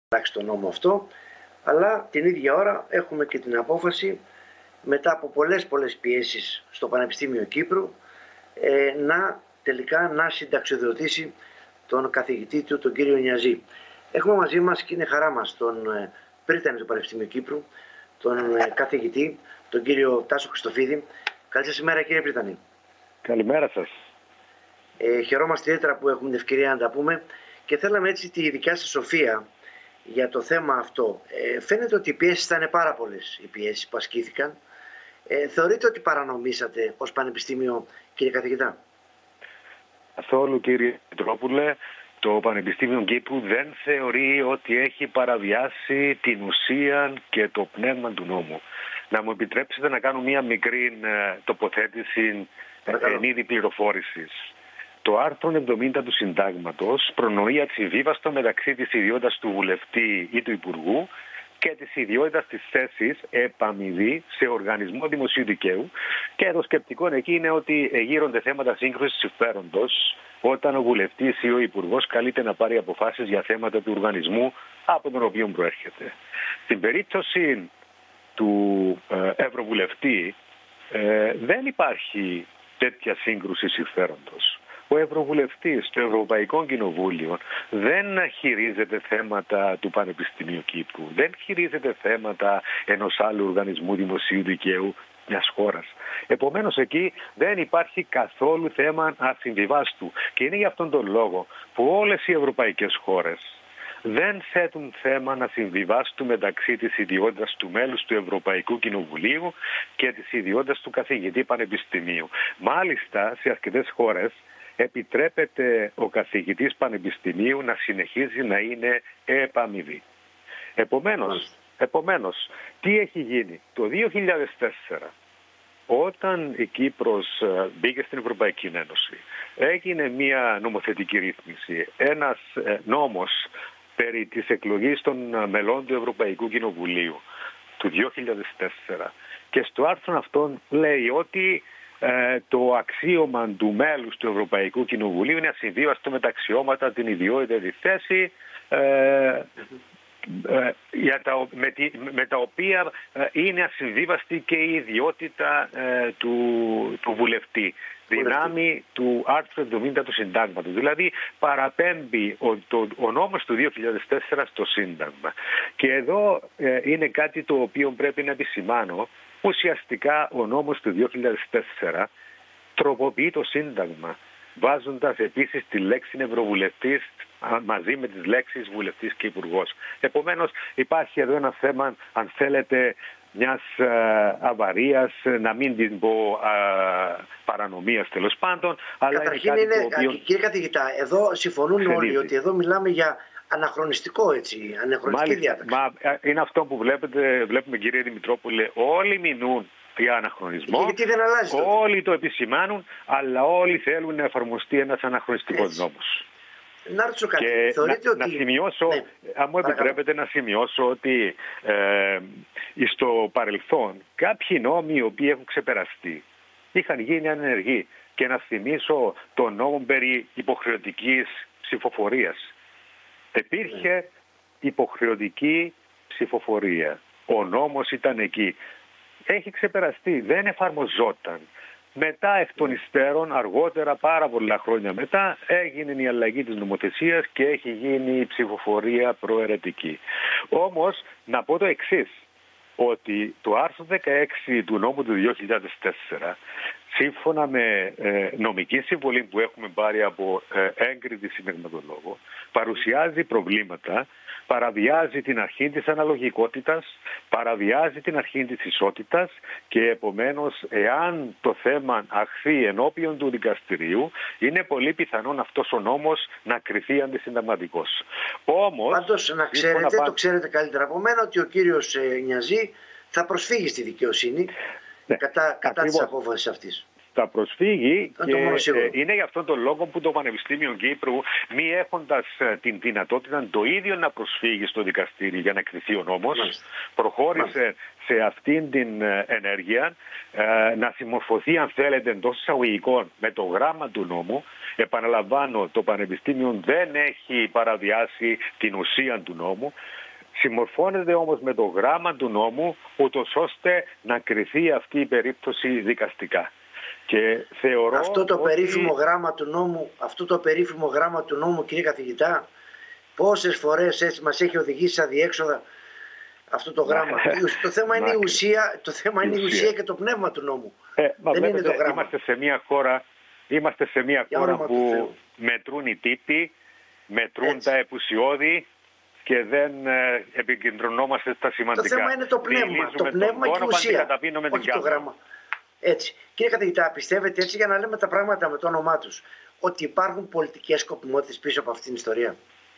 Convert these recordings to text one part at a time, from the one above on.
αλλάξει τον νόμο αυτό, αλλά την ίδια ώρα έχουμε και την απόφαση, μετά από πολλές πιέσεις στο Πανεπιστήμιο Κύπρου, τελικά να συνταξιοδοτήσει τον καθηγητή του, τον κύριο Νιαζή. Έχουμε μαζί μας και είναι χαρά μας τον πρίτανη του Πανεπιστημίου Κύπρου, τον καθηγητή, τον κύριο Τάσο Χριστοφίδη. Καλή σας ημέρα, κύριε πρίτανη. Καλημέρα σας. Χαιρόμαστε ιδιαίτερα που έχουμε την ευκαιρία να τα πούμε και θέλαμε έτσι τη δικιά σας σοφία για το θέμα αυτό. Φαίνεται ότι οι πιέσεις ήταν πάρα πολλές, οι πιέσεις που ασκήθηκαν. Θεωρείτε ότι παρανομήσατε ως Πανεπιστήμιο, κύριε καθηγητά? Καθόλου, κύριε Μητρόπουλε. Το Πανεπιστήμιο Κύπρου δεν θεωρεί ότι έχει παραβιάσει την ουσία και το πνεύμα του νόμου. Να μου επιτρέψετε να κάνω μία μικρή τοποθέτηση εν είδη πληροφόρησης. Το άρθρο 70 του Συντάγματος προνοεί ατσιβίβαστο μεταξύ της ιδιότητας του βουλευτή ή του υπουργού και της ιδιότητας της θέσης επαμοιβή σε οργανισμό δημοσίου δικαίου, και το σκεπτικό εκεί είναι ότι γύρονται θέματα σύγκρουσης συμφέροντος όταν ο βουλευτής ή ο υπουργός καλείται να πάρει αποφάσεις για θέματα του οργανισμού από τον οποίο προέρχεται. Στην περίπτωση του Ευρωβουλευτή δεν υπάρχει τέτοια σύγκρουση συμφέροντος. Ο Ευρωβουλευτής στο Ευρωπαϊκό Κοινοβούλιο δεν χειρίζεται θέματα του Πανεπιστημίου Κύπρου, δεν χειρίζεται θέματα ενός άλλου οργανισμού δημοσίου δικαίου μιας χώρας. Επομένως εκεί δεν υπάρχει καθόλου θέμα ασυμβιβάστου, και είναι για αυτόν τον λόγο που όλες οι ευρωπαϊκές χώρες δεν θέτουν θέμα να συμβιβάστου μεταξύ της ιδιότητας του μέλους του Ευρωπαϊκού Κοινοβουλίου και της ιδιότητας του καθηγητή πανεπιστημίου. Μάλιστα, σε αρκετές χώρες επιτρέπεται ο καθηγητής πανεπιστημίου να συνεχίζει να είναι επαμοιβή. Επομένως, τι έχει γίνει? Το 2004, όταν η Κύπρος μπήκε στην Ευρωπαϊκή Ένωση, έγινε μια νομοθετική ρύθμιση, ένας νόμος περί της εκλογής των μελών του Ευρωπαϊκού Κοινοβουλίου του 2004, και στο άρθρο αυτόν λέει ότι το αξίωμα του μέλους του Ευρωπαϊκού Κοινοβουλίου είναι ασυμβίβαστο με τα αξιώματα, την ιδιότητα, τη θέση, με τα οποία είναι ασυμβίβαστη και η ιδιότητα του βουλευτή, δυνάμει του άρθρου 70 του Συντάγματος. Δηλαδή παραπέμπει ο νόμος του 2004 στο Σύνταγμα. Και εδώ είναι κάτι το οποίο πρέπει να επισημάνω. Ουσιαστικά ο νόμος του 2004 τροποποιεί το Σύνταγμα, βάζοντας επίσης τη λέξη Ευρωβουλευτής μαζί με τις λέξεις βουλευτής και υπουργός. Επομένως υπάρχει εδώ ένα θέμα, αν θέλετε, μιας αβαρίας, να μην την πω παρανομίας τέλος πάντων. Αλλά καταρχήν κύριε καθηγητά, εδώ συμφωνούν όλοι ότι εδώ μιλάμε για αναχρονιστικό, αναχρονιστική διάταξη. Είναι αυτό που βλέπουμε, κύριε Δημητρόπουλε, όλοι μηνούν για αναχρονισμό, γιατί δεν αλλάζει τότε? Όλοι το επισημάνουν, αλλά όλοι θέλουν να εφαρμοστεί ένας αναχρονιστικός νόμος. Να ρωτήσω κάτι. Θεωρείτε ότι... να σημειώσω, αν μου επιτρέπετε να σημειώσω ότι στο παρελθόν κάποιοι νόμοι οι οποίοι έχουν ξεπεραστεί είχαν γίνει ανενεργοί, και να θυμίσω το νόμο περί υποχρεωτικής ψηφοφορίας. Υπήρχε υποχρεωτική ψηφοφορία. Ο νόμος ήταν εκεί. Έχει ξεπεραστεί, δεν εφαρμοζόταν. Μετά, εκ των υστέρων, αργότερα, πάρα πολλά χρόνια μετά, έγινε η αλλαγή της νομοθεσίας και έχει γίνει η ψηφοφορία προαιρετική. Όμως, να πω το εξής, ότι το άρθρο 16 του νόμου του 2004, σύμφωνα με νομική συμβολή που έχουμε πάρει από έγκριτη συνταγματολόγο, παρουσιάζει προβλήματα, παραβιάζει την αρχή της αναλογικότητας, παραβιάζει την αρχή της ισότητας, και επομένως, εάν το θέμα αχθεί ενώπιον του δικαστηρίου, είναι πολύ πιθανόν αυτός ο νόμος να κριθεί αντισυνταγματικός. Όμως, πάντως, να ξέρετε, το ξέρετε καλύτερα από μένα, ότι ο κύριος Νιαζή θα προσφύγει στη δικαιοσύνη κατά της απόφασης αυτής. Θα προσφύγει και είναι για αυτόν τον λόγο που το Πανεπιστήμιο Κύπρου, μη έχοντας την δυνατότητα το ίδιο να προσφύγει στο δικαστήριο για να εκριθεί ο νόμος, προχώρησε σε αυτήν την ενέργεια να συμμορφωθεί, αν θέλετε, εντός εισαγωγικών με το γράμμα του νόμου. Επαναλαμβάνω, το Πανεπιστήμιο δεν έχει παραβιάσει την ουσία του νόμου. Συμμορφώνεται όμως με το γράμμα του νόμου, ούτως ώστε να κριθεί αυτή η περίπτωση δικαστικά. Και θεωρώ αυτό το περίφημο γράμμα του νόμου, κύριε καθηγητά, πόσες φορές έτσι μας έχει οδηγήσει σε αδιέξοδα αυτό το γράμμα. Το θέμα είναι η ουσία, η ουσία και το πνεύμα του νόμου. Δεν είναι το γράμμα. Είμαστε σε μια χώρα που μετρούν οι τύποι, μετρούν τα επουσιώδη και δεν επικεντρωνόμαστε στα σημαντικά. Το θέμα είναι το πνεύμα. Το πνεύμα και η ουσία, όχι το γράμμα. Έτσι. Κύριε καθηγητά, πιστεύετε, έτσι για να λέμε τα πράγματα με το όνομά τους, ότι υπάρχουν πολιτικές σκοπιμότητες πίσω από αυτήν την ιστορία?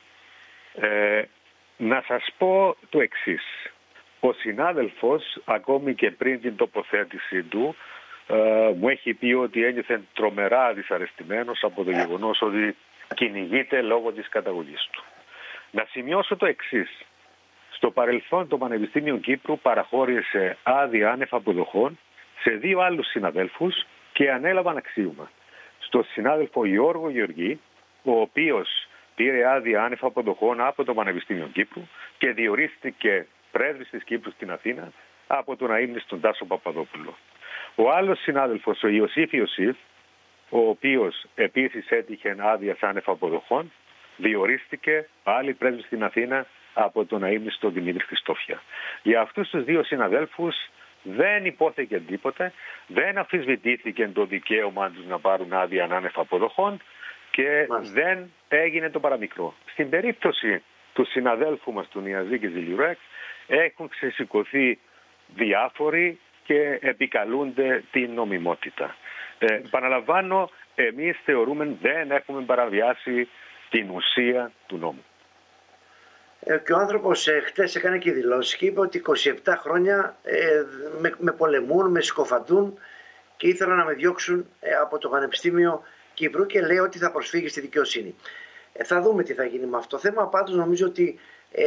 Να σας πω το εξής. Ο συνάδελφος, ακόμη και πριν την τοποθέτηση του, μου έχει πει ότι ένιωθε τρομερά δυσαρεστημένος από το γεγονός ότι κυνηγείται λόγω της καταγωγής του. Να σημειώσω το εξής. Στο παρελθόν το Πανεπιστήμιο Κύπρου παραχώρησε άδεια άνευ αποδοχών σε 2 άλλους συναδέλφους και ανέλαβαν αξίωμα. Στο συνάδελφο Γιώργο Γεωργή, ο οποίος πήρε άδεια άνευ αποδοχών από το Πανεπιστήμιο Κύπρου και διορίστηκε πρέσβης της Κύπρου στην Αθήνα από τον αείμνηστον Τάσο Παπαδόπουλο. Ο άλλος συνάδελφος, ο Ιωσήφ Ιωσήφ, ο οποίος επίσης έτυχε άδεια άνευ αποδοχών, διορίστηκε άλλη πρέσβης στην Αθήνα από τον αείμνηστο Δημήτρη Χριστόφια. Για αυτούς τους 2 συναδέλφους δεν υπόθηκε τίποτε, δεν αμφισβητήθηκε το δικαίωμα τους να πάρουν άδεια άνευ αποδοχών και δεν έγινε το παραμικρό. Στην περίπτωση του συναδέλφου μας, του Νιαζή και Ζηλιουρέξ, έχουν ξεσηκωθεί διάφοροι και επικαλούνται την νομιμότητα. Παραλαμβάνω, εμείς θεωρούμε δεν έχουμε παραβιάσει την ουσία του νόμου. Και ο άνθρωπος χτες έκανε και δηλώσεις και είπε ότι 27 χρόνια με πολεμούν, με συκοφαντούν και ήθελαν να με διώξουν από το Πανεπιστήμιο Κύπρου και λέει ότι θα προσφύγει στη δικαιοσύνη. Θα δούμε τι θα γίνει με αυτό το θέμα. Πάντως νομίζω ότι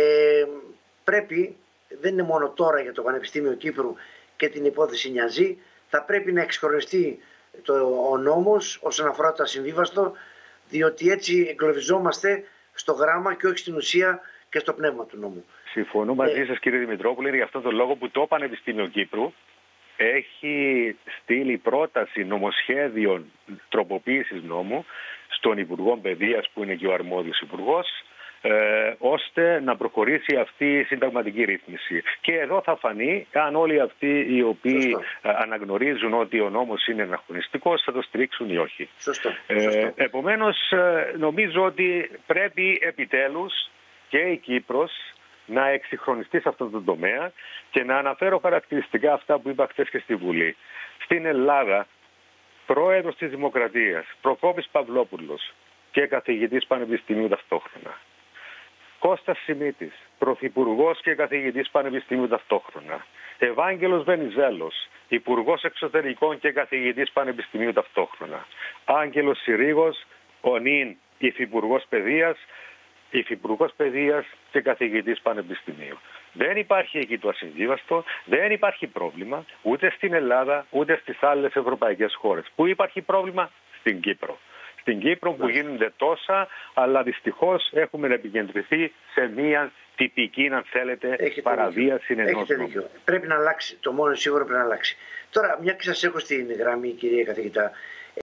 πρέπει, δεν είναι μόνο τώρα για το Πανεπιστήμιο Κύπρου και την υπόθεση Νιαζή, θα πρέπει να εξυγχρονιστεί ο νόμος όσον αφορά το ασυμβίβαστο, διότι έτσι εγκλωβιζόμαστε στο γράμμα και όχι στην ουσία και στο πνεύμα του νόμου. Συμφωνώ μαζί σας, κύριε Δημητρόπουλε, για αυτόν τον λόγο που το Πανεπιστήμιο Κύπρου έχει στείλει πρόταση νομοσχέδιων τροποποίησης νόμου στον Υπουργό Παιδείας, που είναι και ο αρμόδιος υπουργός, ώστε να προχωρήσει αυτή η συνταγματική ρύθμιση. Και εδώ θα φανεί αν όλοι αυτοί οι οποίοι αναγνωρίζουν ότι ο νόμος είναι αναχρονιστικός θα το στηρίξουν ή όχι. Επομένως, νομίζω ότι πρέπει επιτέλους και η Κύπρος να εξυγχρονιστεί σε αυτόν τον τομέα και να αναφέρω χαρακτηριστικά αυτά που είπα χθες και στη Βουλή. Στην Ελλάδα, πρόεδρος της Δημοκρατίας, Προκόπης Παυλόπουλος και καθηγητής Πανεπιστημίου ταυτόχρονα. Κώστας Σιμίτης, πρωθυπουργός και καθηγητής Πανεπιστημίου ταυτόχρονα. Ευάγγελος Βενιζέλος, υπουργός εξωτερικών και καθηγητής Πανεπιστημίου ταυτόχρονα. Άγγελος Συρίγος, ο νυν υφυπουργός παιδείας και καθηγητής Πανεπιστημίου. Δεν υπάρχει εκεί το ασυμβίβαστο, δεν υπάρχει πρόβλημα ούτε στην Ελλάδα ούτε στις άλλες ευρωπαϊκές χώρες. Πού υπάρχει πρόβλημα? Στην Κύπρο. Στην Κύπρο που γίνονται τόσα, αλλά δυστυχώς έχουμε επικεντρωθεί σε μία τυπική, αν θέλετε, παραβίαση ενός νόμου. Πρέπει να αλλάξει. Το μόνο σίγουρο πρέπει να αλλάξει. Τώρα, μια και σας έχω στην γραμμή, κυρία καθηγητά,